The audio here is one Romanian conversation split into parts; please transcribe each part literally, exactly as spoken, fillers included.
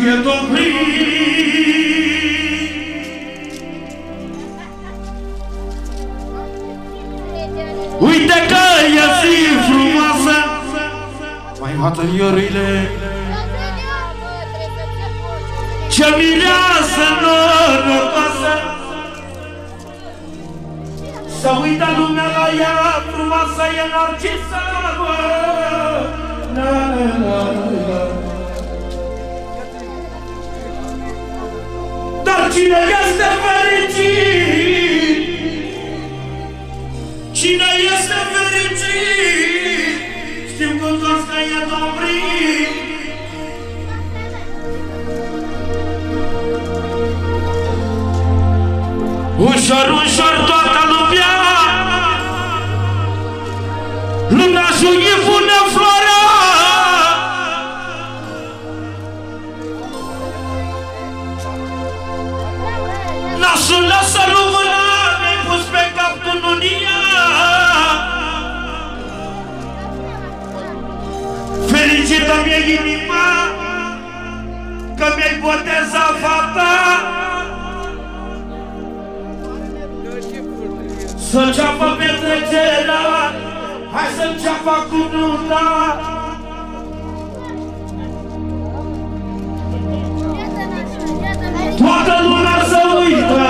e dobrit. Uite că e zi frumoasă, mai hotărârile, ce mireasă norocoasă. Să uită lumea la ea, frumoasă e Narcisa, bă. Na, na, na. Dar cine este fericit? Cine este fericit? Știm cu toți că e dobrit. Ușor, ușor toată lumea, lumea și-i pune floarea. Nasul lasă lumâna, mi-ai pus pe cap cununia. Fericită mi-e inima, că mi-ai botezat fata. Să înceapă petrecerea, hai să înceapă cu nunta. Toată lumea să uită,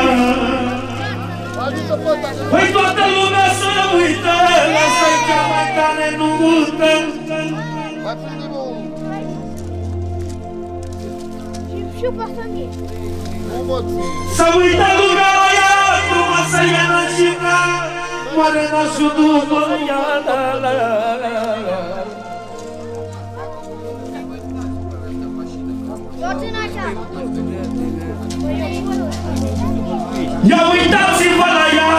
păi toată lumea să uită, lasă-i cea mai tare nuntă. Să uită lumea la ea, frumoasă e nășica, moare nașul după ea, la la la la. Ia uitați-vă la ea,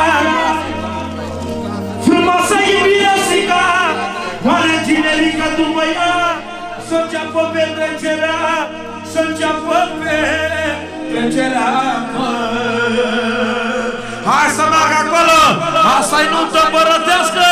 frumoasă e Miresica, moare tinerică după ea, să înceapă petrecerea, să înceapă petrecerea, mă. Hai să merg acolo, asta-i nuntă împărătească.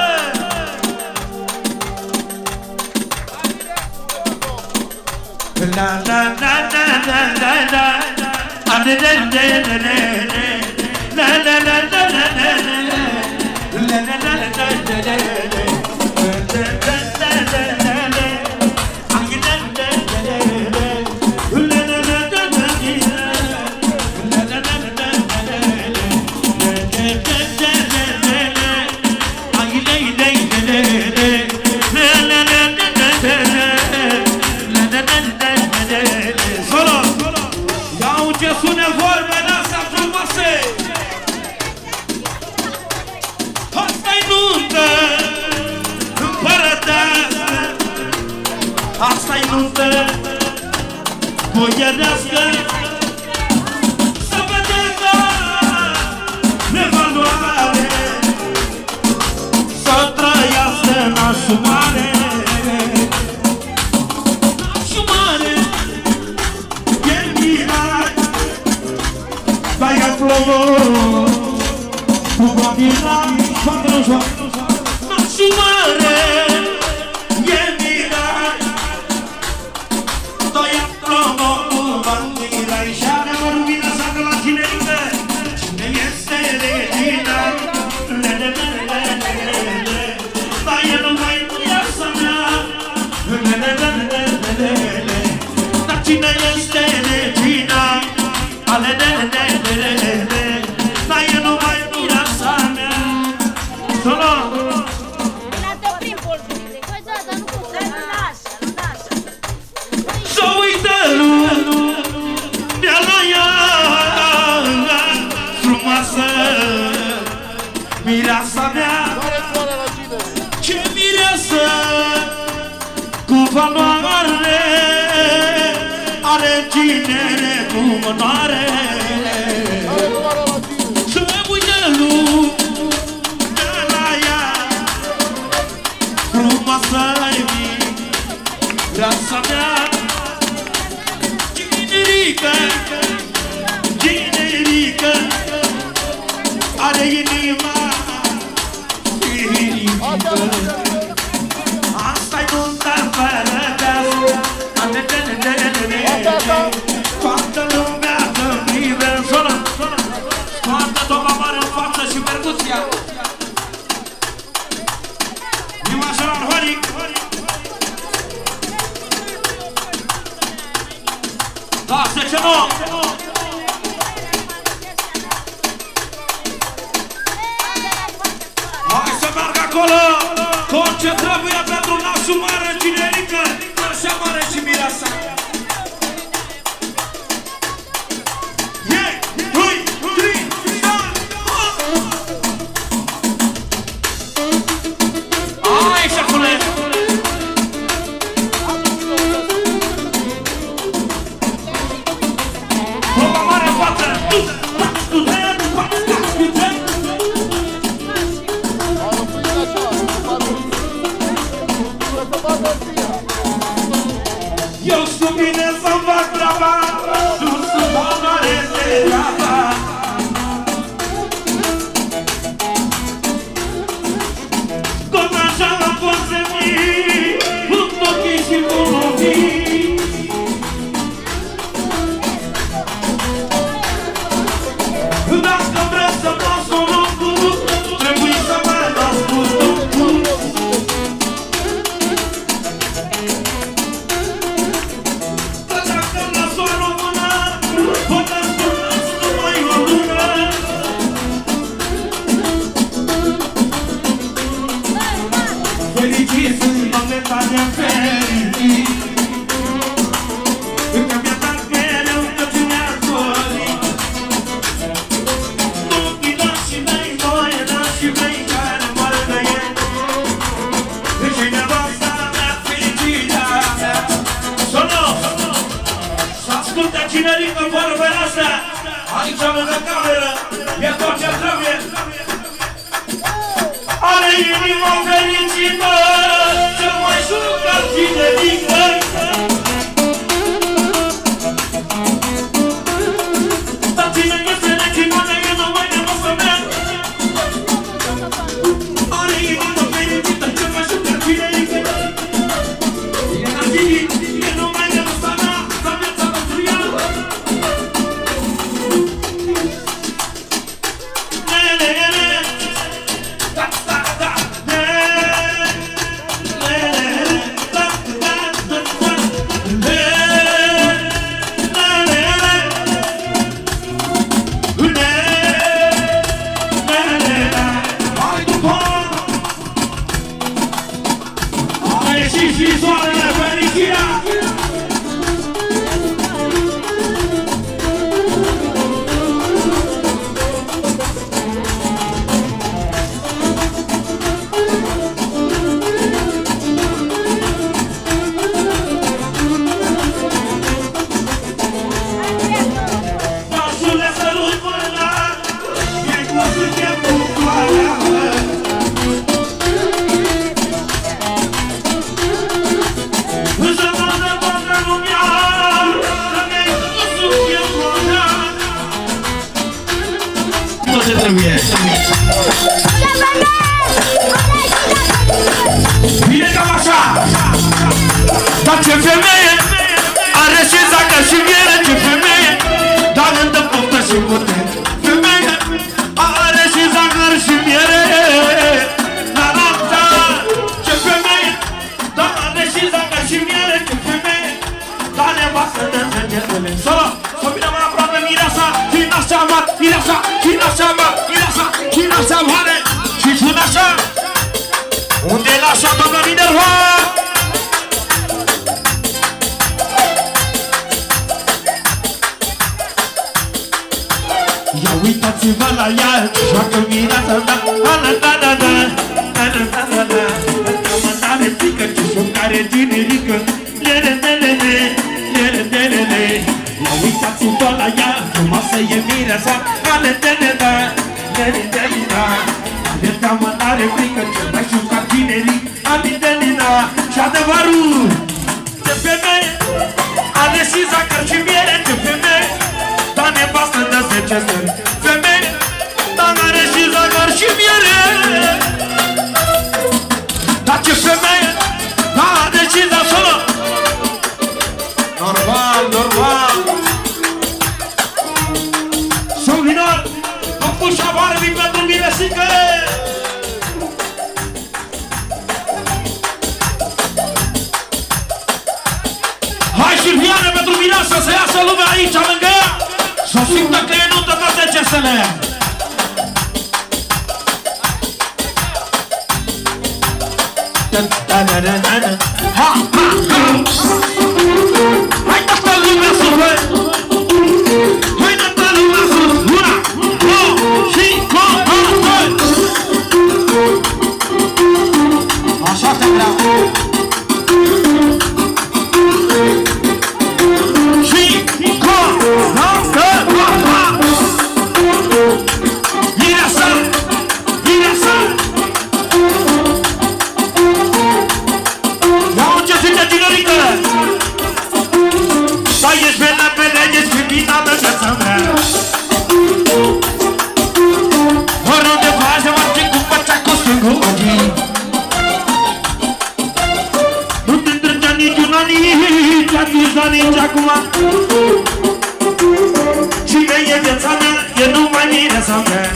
La la la la la la la, ade de de de de de, la la la la la la la, la la la la la la la, la la la la la la. Asta-i nuntă boierească, să vedetă nevaloare, să trăiască nașul mare. Nașul mare e mirat, dar e plouă, nu va mira, joacă-l, joacă-l. Nașul mare e mirat, dar e plouă, nu va mira. Și are mă lumina să la tinerică, cine este regina, le le le le le le, dar e numai viața mea, le le le le le le, dar cine este regina, ale le le le le le, dar e numai viața mea. Solo! Să uită lumea la ea, frumoasă mireasa mea. Ce mireasă cu valoare, are tinere cu onoare. Să uită lumea la ea, frumoasă mireasa mea. Generică, generică, are inima fericită. Asta-i nunta împărătească, Imașaran, Horic! Lasă ce nu! Hai să meargă acolo! Tot ce trebuie pentru nașul mare cinerică! Așa mare și mireasa! Eu știu bine să-mi fac treaba, tu sunt valoare de treaba. Tot așa am fost semnit, cu ochii și cu ochii. Dacă vreți să las un lucru, trebuie să mă las cu lucru. Fericit sunt momentane fericit, încă mi-a dat mereu tot ce mi-a dorit. Ochii nașii mei, doi nașii mei care moare de ei, deci e nevasta mea, fericirea mea. Sono! Să asculte cinerică vorbele astea, aici lângă cameră, e tot ce trebuie. Are inima fericită, cel mai jucat cinerică. Dar cine este necinone, e numai nevastă mea. Are inima fericită, cel mai jucat cinerică. E nașit, e numai nevastă mea, să viața pentru ea. Bine cam așa. Dar ce femeie are și zacă și miere, ce femeie, dar îndă poftă și putere. Femeie are și zacă și miere, la la la. Ce femeie, dar are și zacă și miere, ce femeie, dar nevastă de înțegetele. Solo, să vină mai aproape mireasa, și n-așa mă, mireasa, și n-așa mă, mireasa, și n-așa mare, și spune așa. Unde e nașa, doamna Minerva? Ia uitați-vă la ea, joacă mireasa, da, ala, da, da, da, ala, da, da, da. Mă tare frică, ce șocare generică, lele, lele, lele, lele, lele. Ia uitați-vă la ea, frumoasă e mireasa, ala, da, da, da, lele, lele, da. De teamă n-are frică, cel mai jucat tinerii, amintelina și adevărul. De femeie, are și zacăr și miere, de femeie, dar nevastă de zece stări. Femeie, dar are și zacăr și miere. Dar ce femeie, dar are și zacăr. Normal, normal. Sunt vinor, am pus șabarbii pentru mine, sică. aici lângă ea, să simtă că e nuntă toate cesele. Ha, ha, ha! Hai toată lumea să văd! Hai toată lumea să văd! Una, două și doi! Așa te vreau! Și Ireasa! Ireasa! Ia-o ce zice tinerică! Da, ești bine pe lege, ești bine de viața mea. Oriunde faci, mă știi cum făcea cu singul ochii. Nu te întrecea niciuna, nici atâta, nici acum. Cine e viața mea, e numai mireasa mea.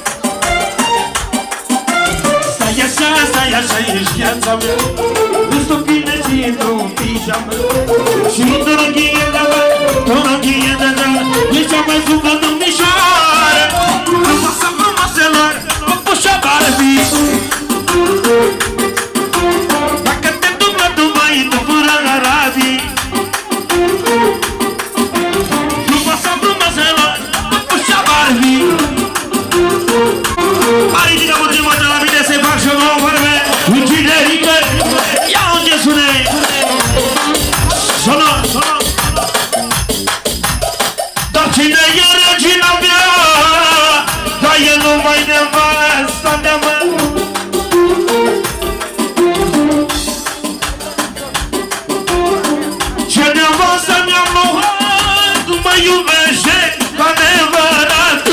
Stai așa, stai așa, ești viața mea. Îți tot bine și într-un pijamă. Și doroghie de la, doroghie de la, e cea mai zumă domnișoară. Frumoasa frumoaselor, păpușa Barbie. Dacă te dublă Dubai, tu fără Arabii. Frumoasa frumoaselor, păpușa Barbie. Hai, ridică puțin mă de la mine să-i fac și o nouă vorbe. Inginerică, ia unde sune. Sună, sună. Dar cine e regina mea? Dar e numai nevasta mea, mă. Ce nevasta mea, mă, mă iubește ca nevărat.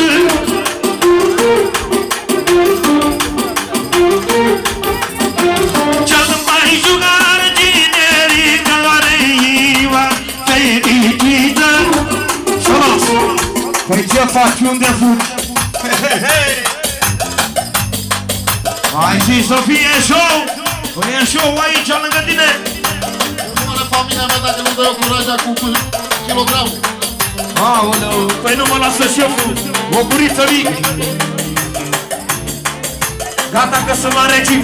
Cea mai jucare generică are inima fericită. Salut! Păi ce faci? Unde fugi? Hai zi să fie show! Păi e show aici lângă tine! Numără familia mea dacă nu dă eu curaja cu kilogramul. Aoleu, păi nu mă lasă șeful! O guriță mic! Gata că sunt la regim!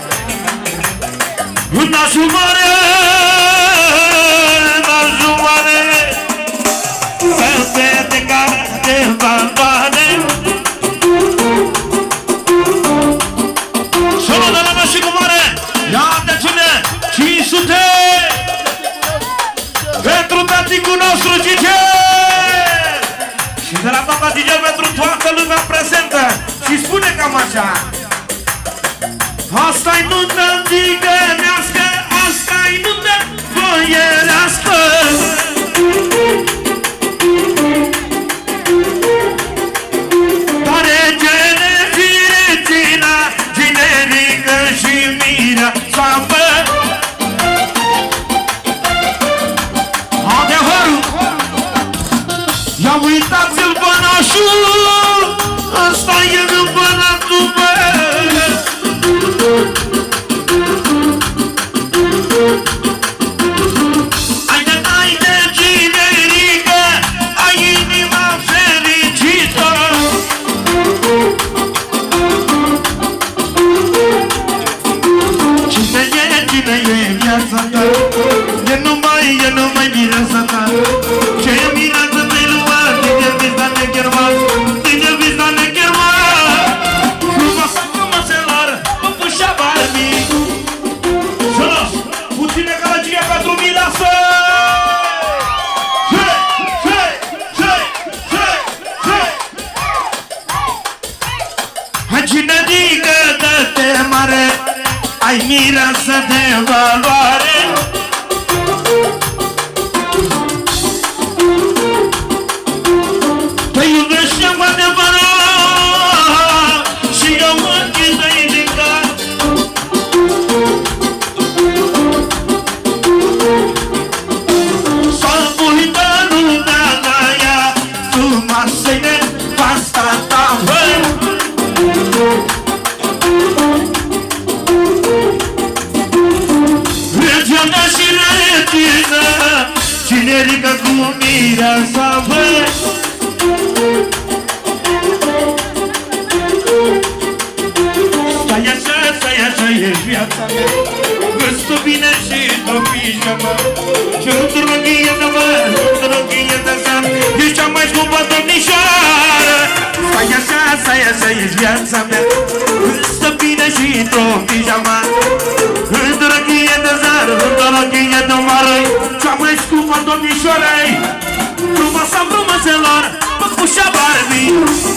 Nașul mare, nașul mare, fete de care de bambane. Solo de la nașul mare, ia de cine? cinci sute! Pentru taticul nostru Gige! Și de la tata Gige pentru toată lumea prezentă! Și spune cam așa! Asta-i nuntă tigănească, asta-i nuntă boierească. Care gene firețina, generică și mireasă. Adevărul! Ia uitați-l bănașul, ăsta e împăratul meu. Haide, haide, generică, ai inima fericită. Cine e, cine e viața ta? E numai, e numai mireasa ta. Ce e mireasă pe lume, tine vista nechermat, tine vista nechermat. Frumoasa frumoaselor, păpușa Barbie. Jos, puține gălăgie pentru mireasă. Hei, hei, hei, hei, hei. Hai cine digă dă-te mare, ai mireasă de valoare. Te iubește cu adevărat și eu ochii tăi din cap. Să uită lumea de ea, tu m-ai nevasta ta, băi. Regiunea și Stai așa, stai așa, e viața mea. Vă-ți bine și tu pijama. Și nu drăghie de mă, nu drăghie de seară. Ești cea mai scumpă domnișoară. Stai așa, stai așa, e viața mea. Vă-ți bine și tu pijama. Nu drăghie de seară, nu drăghie de mare. Cea mai scumpă domnișoară. Frumoasa frumoaselor, păpușa Barbie.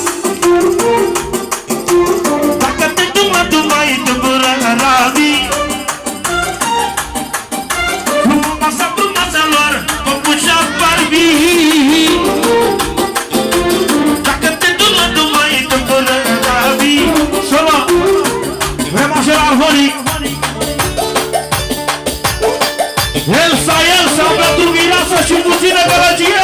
Dacă te dumă, dumă, e dumără Rabi. Frumoasa frumoaselor, păpușa Barbie. Dacă te dumă, dumă, e dumără Rabi. Solo, vrem așa la Horic. Elsa, Elsa, pentru mireasă și puțină gălăgie.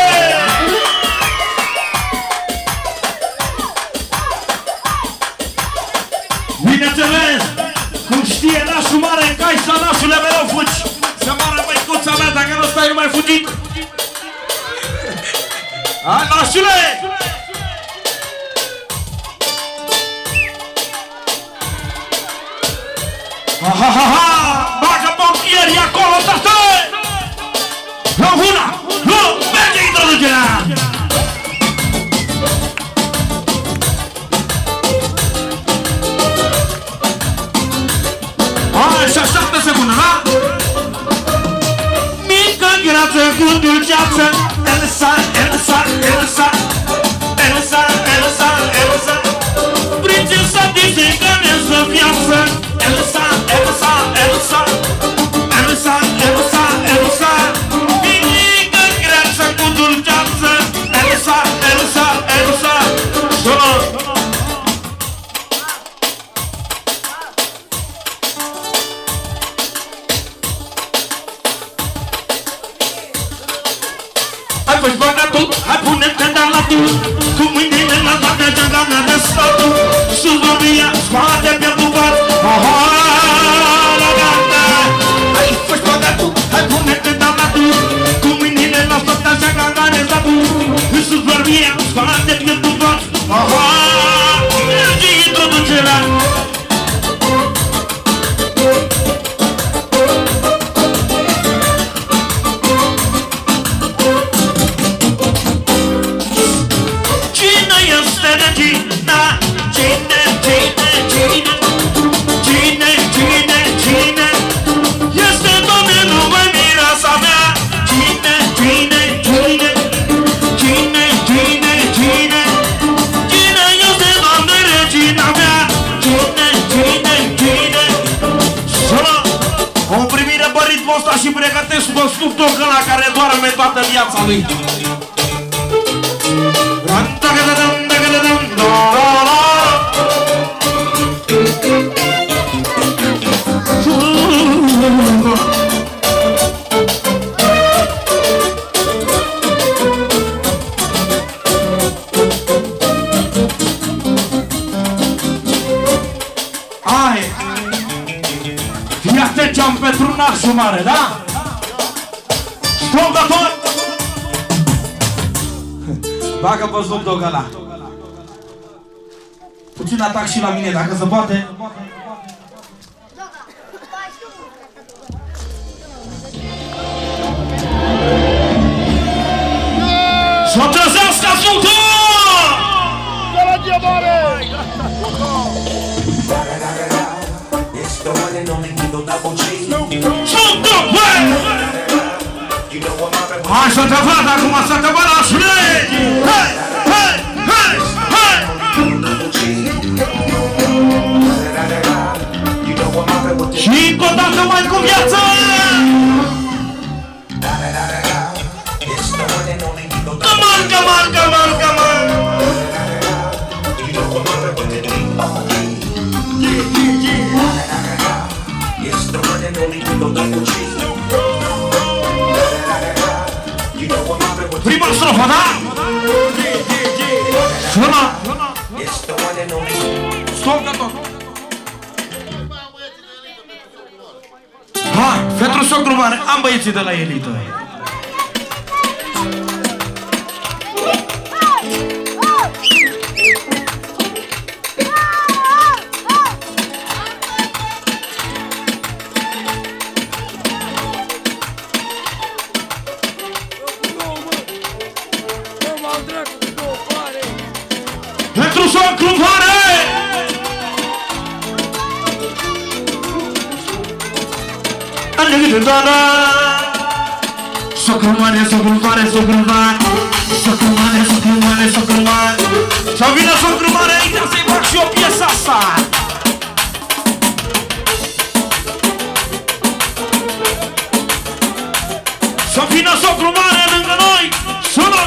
Bineînțeles, cum știe nașul mare, cai sau nașule mereu fugi. Să moară măicuța mea, dacă nu stai, nu mai fugi. Hai, nașule! Ha, ha, ha, ha! Bagă pompieri acolo, tată! La una! Nu! Merge introducerea! Hai, și așteaptă secundă, da? Mică grață cu dulceață. Elsa, Elsa, Elsa. Elsa, Elsa, Elsa. Prințesa disecaneză viață. Elsa, Elsa, Elsa. Elsa, Elsa, Elsa. Mică grață cu dulceață. Elsa, Elsa, Elsa. Solo. Hai fă-și bagatul, hai pune-te de la tu. Cu mâinile la toate geagana de statul. Sus vorbia, scoate pe bubat. Aha, la gata. Hai fă-și bagatul, hai pune-te de la tu. Cu mâinile la toate geagana de statul. Sus vorbia, scoate pe bubat. Aha, merge introducerea. Și pregătesc constructor ăla care doarme toată viața lui. Hai! Fii atent ce-am pentru nașul mare, da? Strongător! Bagă pe zlugdog ăla. Puțin atac și la mine, dacă se poate. Să trezească ascultă! Gălăgie mare! Hai să te văd acum, să te văd la șurei! Hai, hai, hai, hai! Și încă o dată mai cu viață! Come on, come on, come on, come on! Prima strofă, da? Sună! Stop, tot! Hai, pentru socru mare, am băieții de la elită. Alegre doamna Socru mare, socru mare, socru mare Socru mare, socru mare, socru mare Să vină socru mare aici să-i fac și o piesă asta Să vină socru mare lângă noi Sună!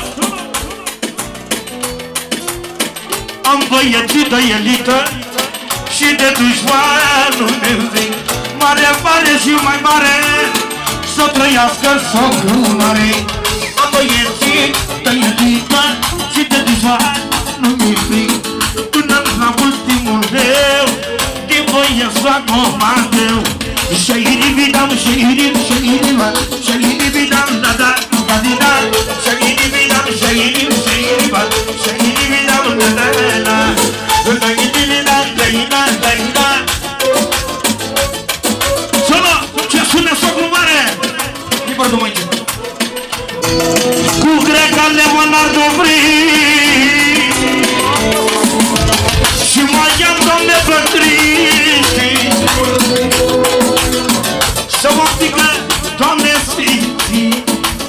Am băieții de elită Și de dușmanul meu zic Mare, mare și mai mare Să trăiască socru mare Am băieții de elită Și de dușmanul meu zic Până la ultimul meu Din băieți fac comandeu Șeiri vidam, șeiri, șeiri, șeiri vidam, da, da, da, da Șeiri vidam, șeiri, șeiri, șeiri vidam, da, da, da Șeiri vidam, da, da, da, da Sună, ce sună socru mare? Libăr de mâini Cu greca Leonardo Brii Și mai am domne Pătriști Să mă pică, Doamne Sfinții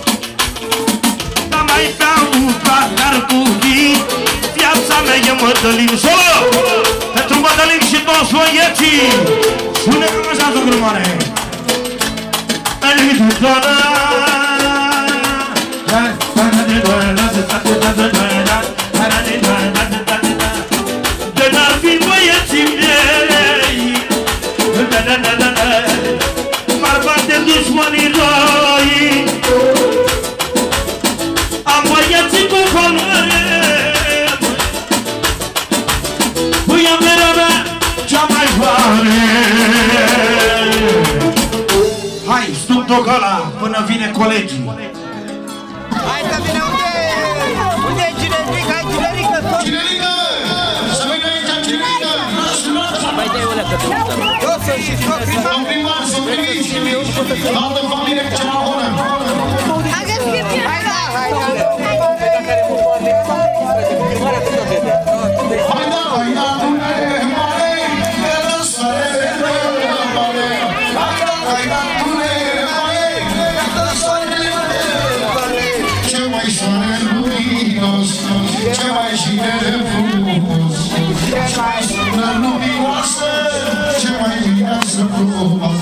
Dar mai beau un pahar cu vin Viața mea e Mădălin Solo! Pentru Mădălin și toți băieții Spune că mă șansă grumare Alegre doamna De n-ar fi băieții mei M-ar bate dușmanii răi Am băieții cu hotărâre Puierea mea cea mai mare Hai, stup docala până vine colegii Hai că vine unde Unde e Ginerica? Hai Ginerica Cinerică! Să vină aici Cinerică! Mai dai o leacă Eu sunt și socrii În primar, sunt primiți! Altă familie cu ceva bună! Hai că fie bine Hai da, hai da Hai da, hai da Hai da, Ce mai soare luminos, ce mai șine frumos, ce mai sună luminoasă, ce mai mireasă frumos.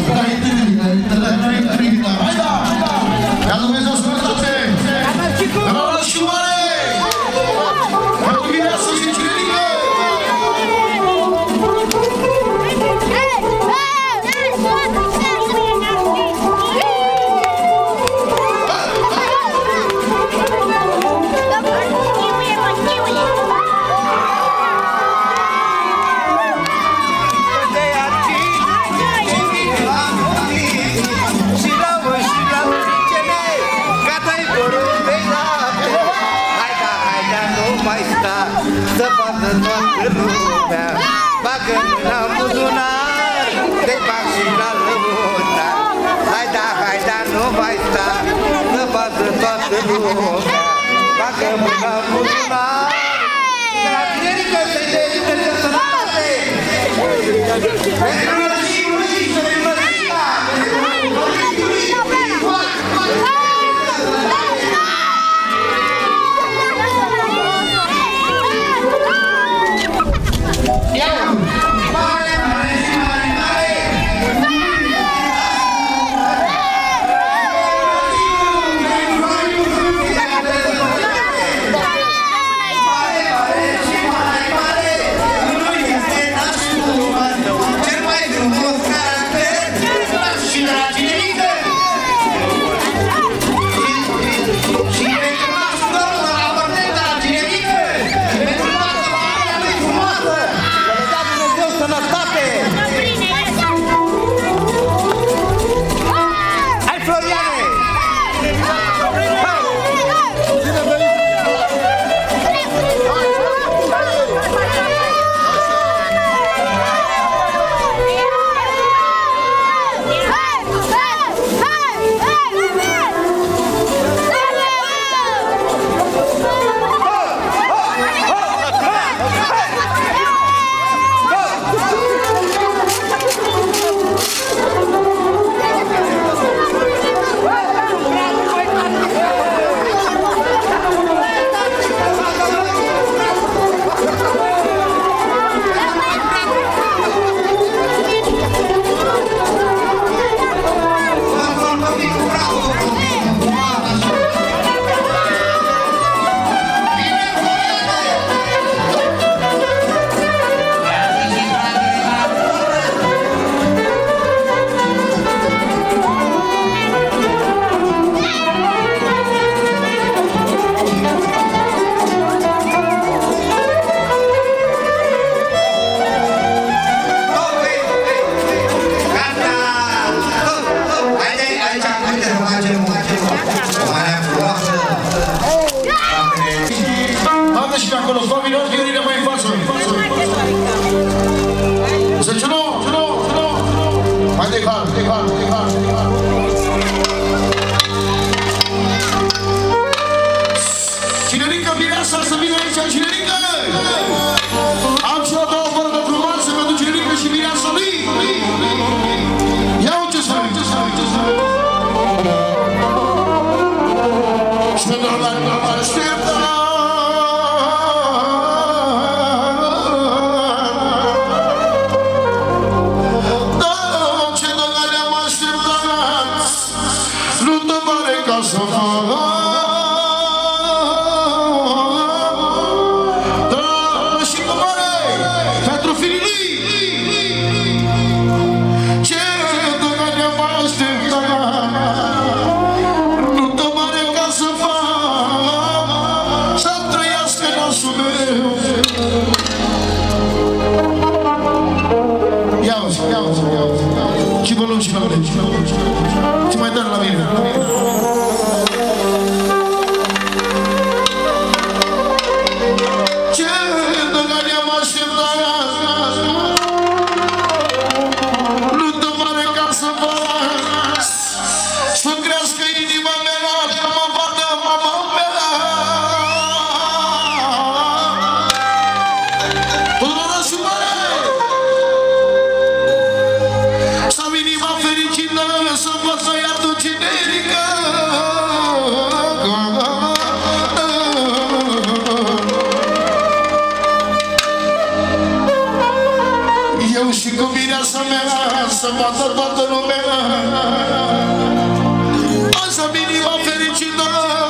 Hai da! Ia Dumnezeu sănătate! Bravo și mare! Pentru mireasă și cinerică! Să facă toată lumea Bagă mâna în buzunar Te fac și la lăunar Hai da, hai da, nu mai sta Să facă toată lumea Bagă mâna în buzunar De la Ginerică să-i dedică de sănătate Pentru mărășii, mărășii, să fii mărășia Săciunu, mai de cal, de cal, de cal, de cal. Cinerică, mireasa să vină aici, Cinerică! Am și o două vorbă frumoase pentru Cinerică și mireasa lui! Ia uite să uite să uite să uite! Și pentru ăla nu mă aștepta! Ce mai dă la mine? Ce dăgare am așteptat? Nu dă mare ca să fac să crească inima mea, să mă vadă mama mea. Până și mare! Să-am inima fericită, să pot să ia tu Cinerică. Eu și cu mireasa mea să poată toată lumea. Să-am inima fericită,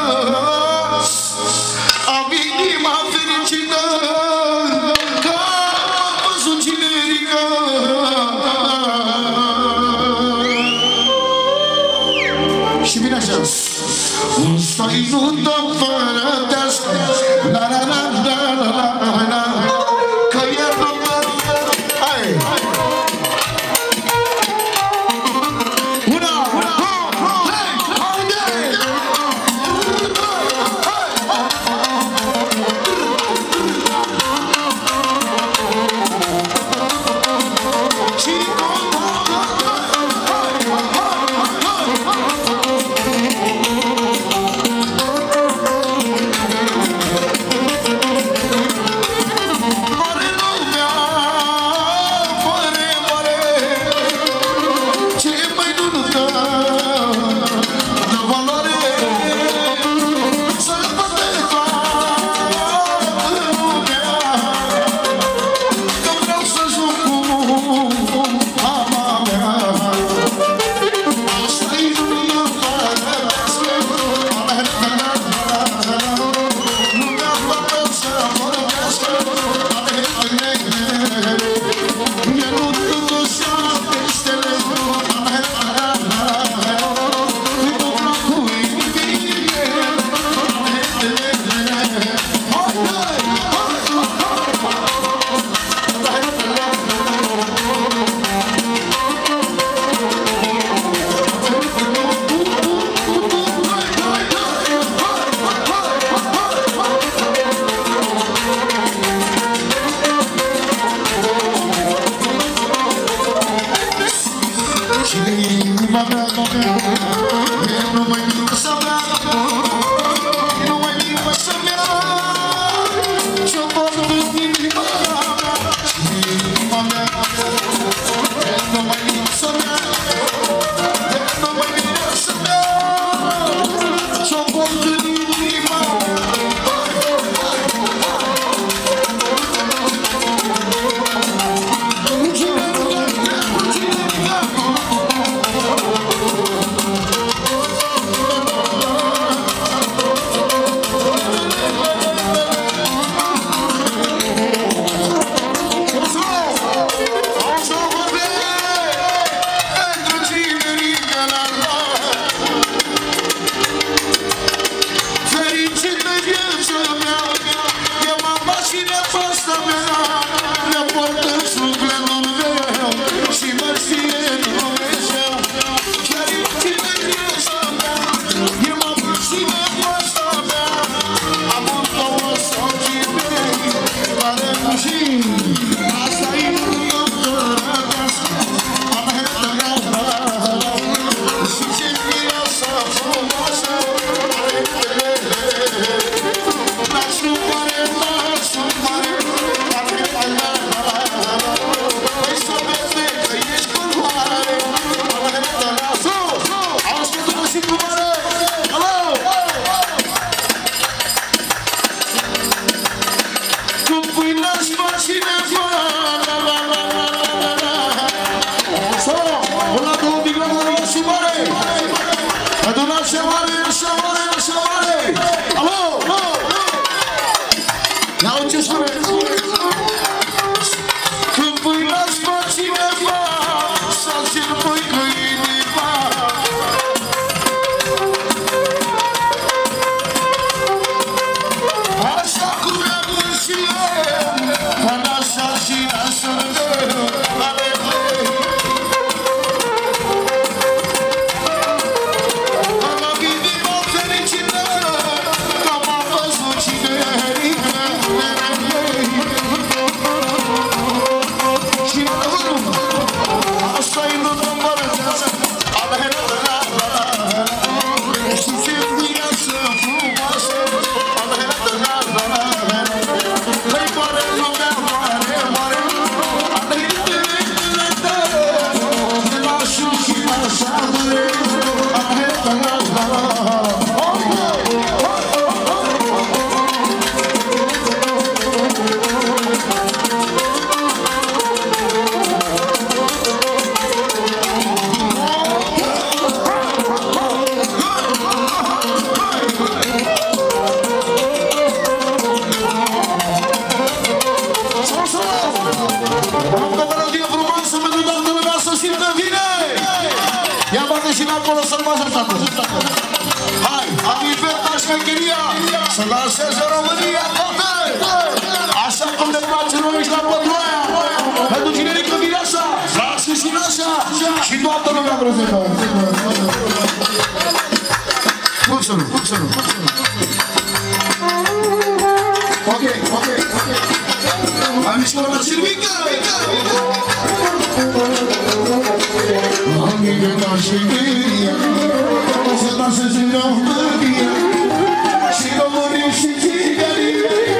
am inima fericită, că am văzut Cinerică. Și vine așa. Un străinul tău fără tească, la la la la la la la, că e rămân. Hai! Una, una, hai, haide! Și acolo să-l măsă acolo. Hai, am inventat șmecheria, să lanseze România toată! Așa cum ne place noi aici la Păduaia, pentru Cinerică Mireasa, lasă și Nașa și toată lumea prezentă. Cum să nu, cum să nu, cum să nu. Ok, ok, ok. Am mișcă la Silvica! Am inventat șmecheria, să lanseze România și România și țigării.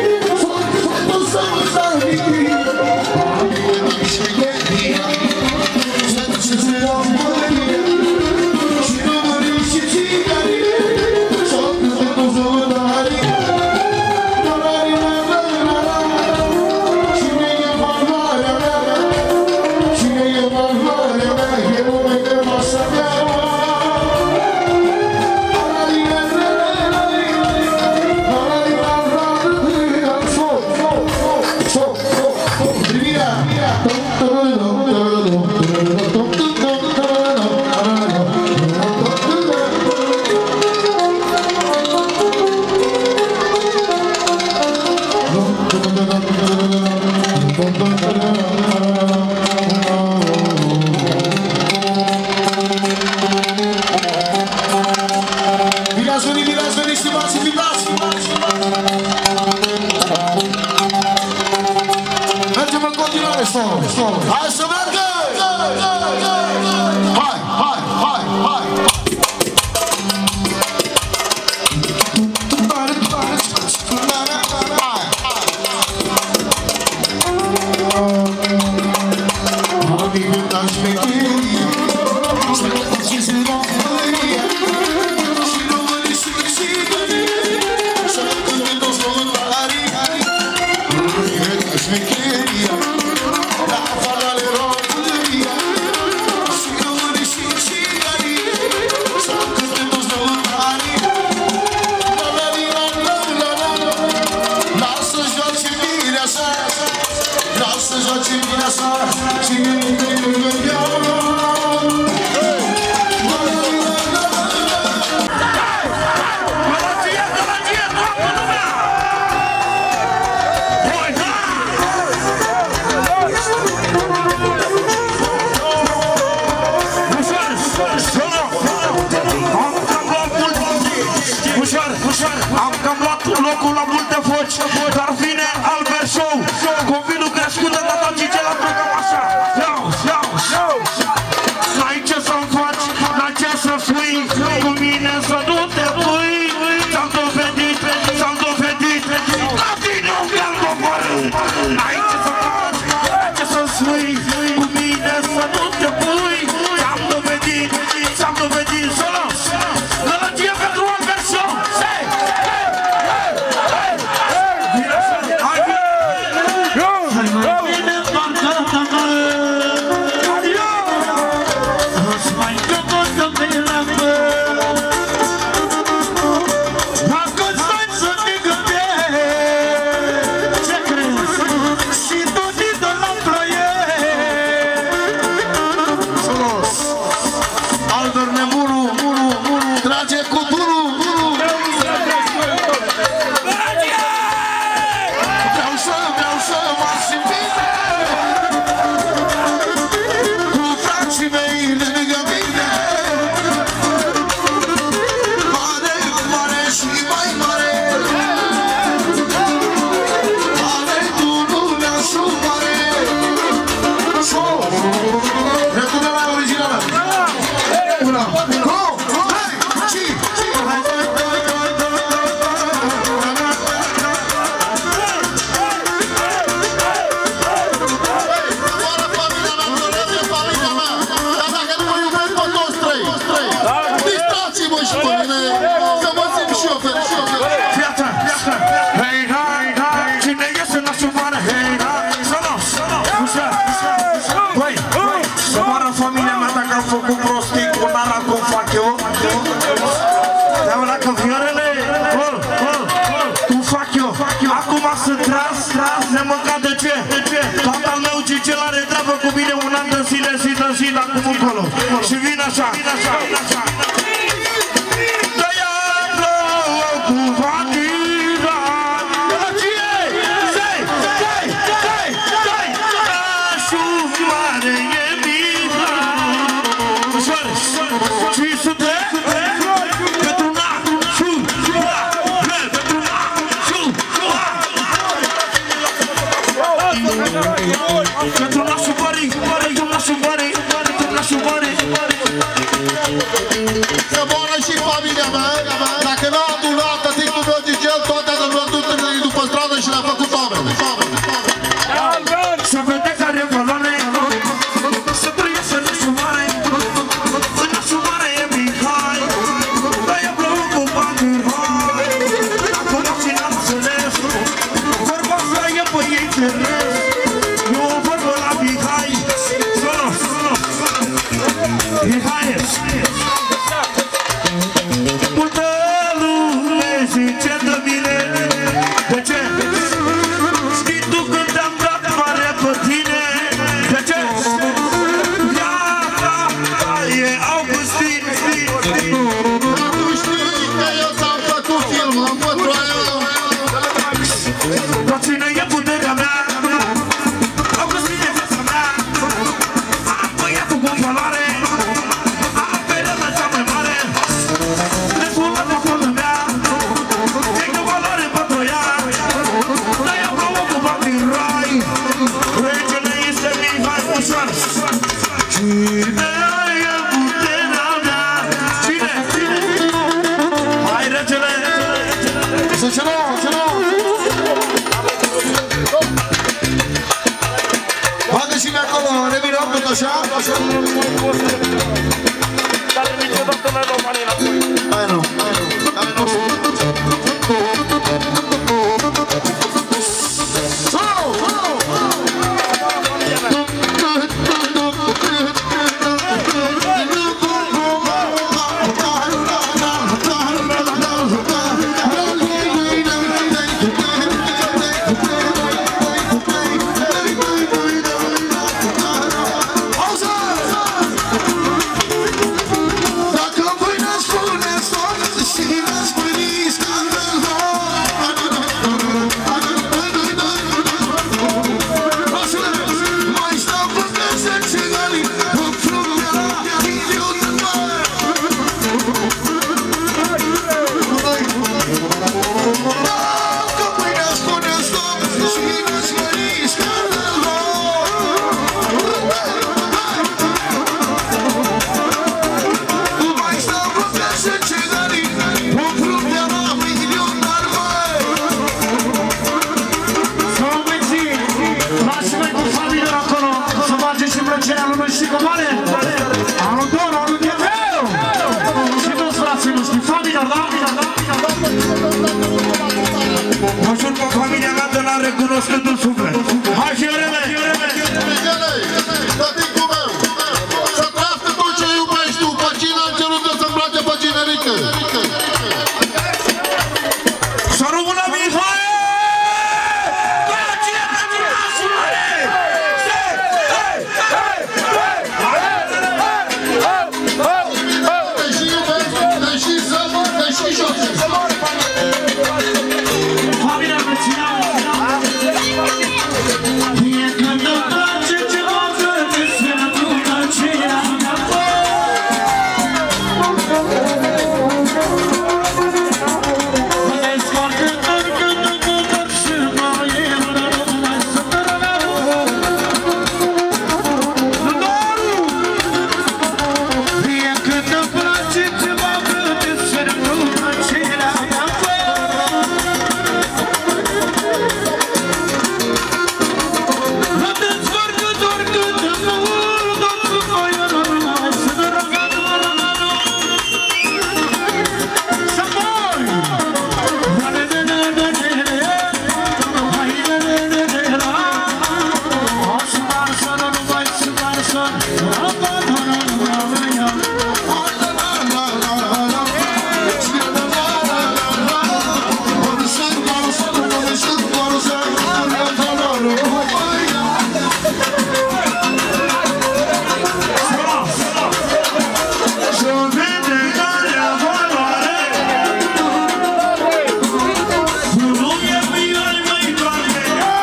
Hai să meargă! Hai, hai, hai, hai! Am inventat șmecheria, să lanseze România și România și țigării, să cânte toți lăutarii. Am inventat șmecheria, am cam luat locul la multe foci, dar vine Albert Show, copilul crescut de tata Cice la cam așa. Iau, iau, iau. N-ai ce să-mi faci, n-ai ce să spui, cu mine să nu te pui. Ți-am dovedit, ți-am dovedit, la tine un gel doborât. N-ai ce să faci, n-ai ce să spui, cu mine să nu te pui. Ți-am dovedit, ți-am dovedit, să las. Gălăgie pentru Albert Show. Sunt tras, tras, nemâncat de ce? Tatăl meu Cicel are treabă cu mine un an de zile, zi de zi, de acum încolo. Și vin așa, vin așa, vin așa. sub bani, turna sub bani. Să moară și familia mea. Dacă n-a adunat tăticul meu Gigel, toate a vândut după stradă și le-a făcut oameni. Să vede care e valoare, să trăiesc în sumare. În sumare e Mihai, dar e plouă cu bani, hai. Acolo cine am înțeles, vorba asta e pe ei teres. Eu vorbă la Mihai, sună, sună. Mihai, multă lume zice de mine. De ce? Știi tu când am dat mare pe tine? De ce? Viața e Augustin. Tu știi că eu ți-am făcut film, am pătroaia. Pe cine e puterea mea? Augustin e viața mea. Am băiatul cu valoare, am perioada cea mai mare. Nebună de acolo mea, e de valoare pentru ea. Dar ea plouă cu bani din rai. Regele este Mihai Ușor. Cine e puterea mea? Cine? Hai, regele! Să ce nu, ce nu. Bagă și-mi acolo, revinăm tot așa. Dar niciodată n-ai luat banii înapoi. Hai nu, hai nu, hai nu. Dacă voi ne spuneți tot și ne spuneți că mai stau pe casă ce gali în fruntea milion de mari. Dacă voi ne spuneți tot și ne spuneți că mai stau pe casă ce gali în fruntea milion de mari. Să mă menți, lasă-mă cu familia acolo, să face și plăcerea lui Ștică Mare. Anul Dor, anul Dieveu! Și toți frații noștri, familia, da? Mă jur pe familia mea de l-am recunoscut în suflet. Hai, Fiorele! Tăticul meu, să trăiască tot ce iubești tu, pe cine am cerut de să-mi place pe generică. Să rămână Mihai! Cine a tras mare? Deși iubesc, deși zămă, deși joc. Familia mea, ține e când îmi place ceva verde, sfera bună aceea mea. Mă descarcă doar când îmi văd și mai e mână numai să tărălău. E când îmi place ceva verde, sfera bună aceea mea. Mă descarcă doar când îmi văd și mai e mână numai să tărălău. Să mori!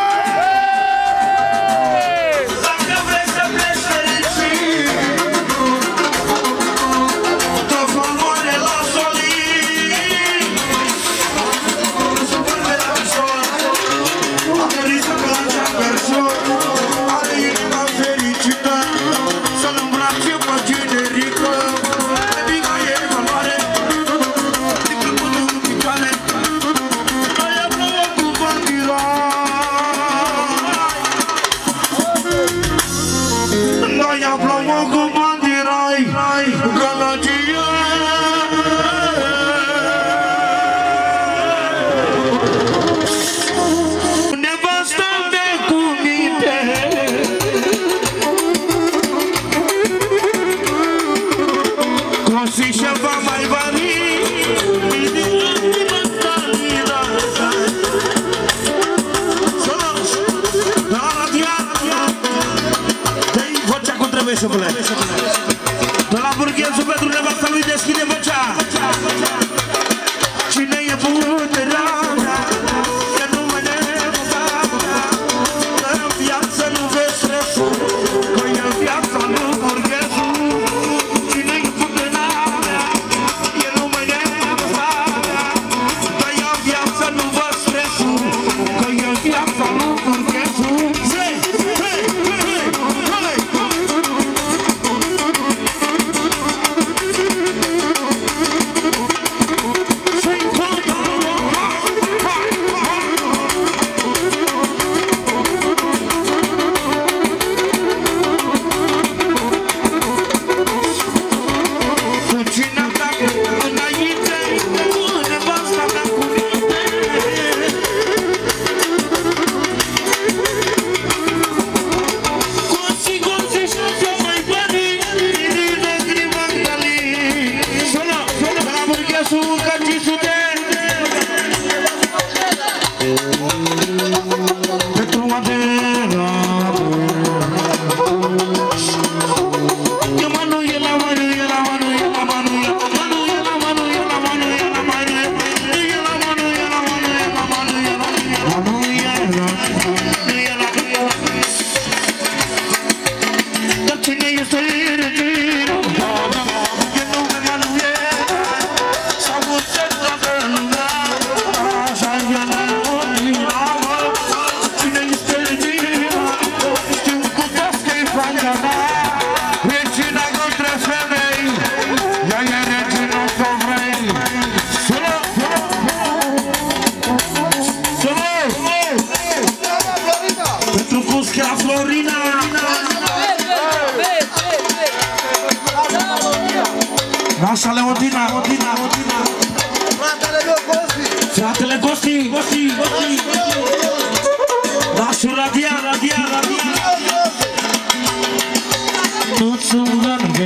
Dacă vrei să pleci fericit, plombă cu bandirai, gălăgie. Nevastă de cuminte, cosi ceva mai vari. De la burghesul pentru nevasta lui deschide vocea. Cine e puterea mea, că nu mă nevasta mea, că în viață nu vezi stresul, că e în viața lui burghesul. Cine e puterea mea, e numai nevasta mea, că e în viață nu vezi stresul, că e în viața lui burghesul. Hei, hei, hei, hei! Nașa Leontina, fratele Gosti, Gosti, nașul Radia, Radia, Radia. Nu-ți urmă,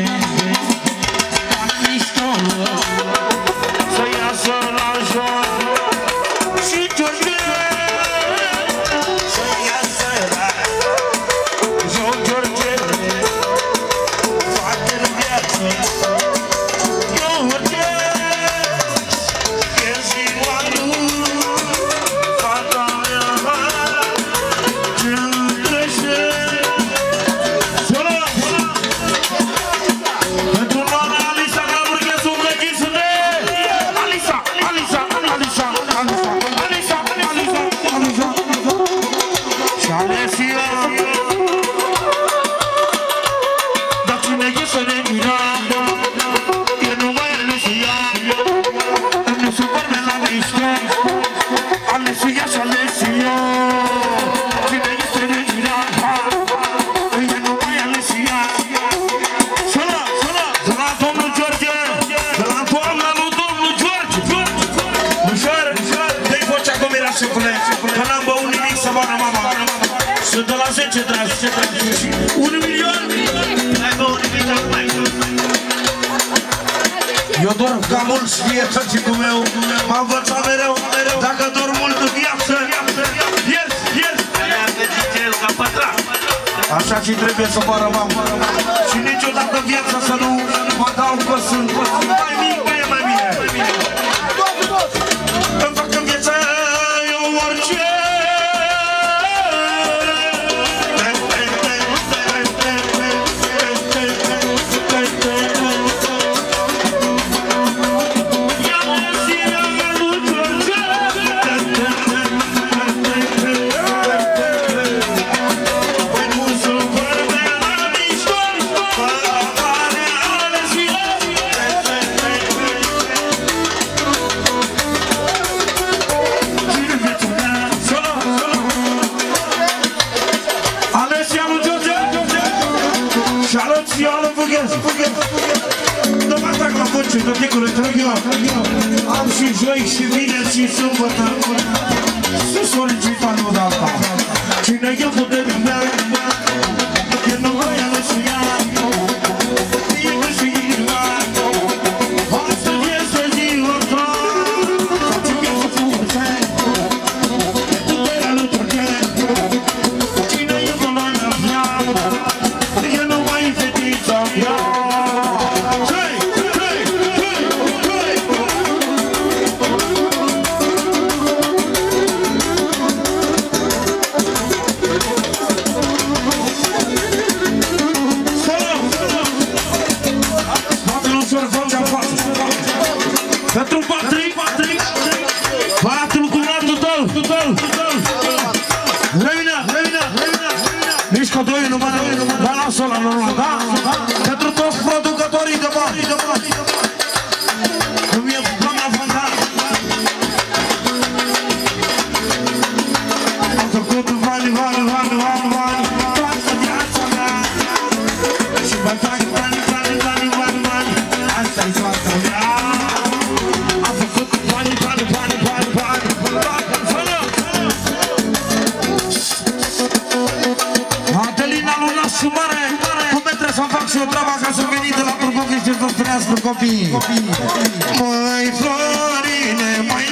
pistolul să iasă la joc și George să iasă la joc, George, toate-n viață. Sunt de la zece, dragi, un milion. Eu dorm ca mult, știe tăticul meu. M-a învățat mereu, dacă dorm mult în viață, pierzi, pierzi. Așa ce trebuie să mă rămân. Și niciodată viața să nu mă dau că sunt mai mic, că e mai bine. Îmi fac în viață eu orice. io lo fughez, fughez, dă mă atac la voce, tăticule, trăg eu. Am și joi și vineri și sâmbătă. Să solicita nu de alta. Cine e puterea mea, e nu voia lui și ea. E că și inima, astăzi este ziua ta. Cine e puterea lui Turche, cine e coloana mea, e numai fetița mea. Pentru Patrick, Patrick, băiatul cu bradul tău, tău, tău. Revine, revine, revine. Nici cu doi numai, dar lasă-o la normal, da? Pentru toți producătorii de bani, de bani. Cum e doamna Fontan. Am făcut bani, bani, bani, bani, bani, toată viața mea. Și bani, bani, bani, bani, bani, bani, bani, asta-i soarta mea. Sumare, cum trebuie să-mi fac și eu treaba ca să veni de la Turcovici și să-ți trăiască copiii. Măi, Florine, măi,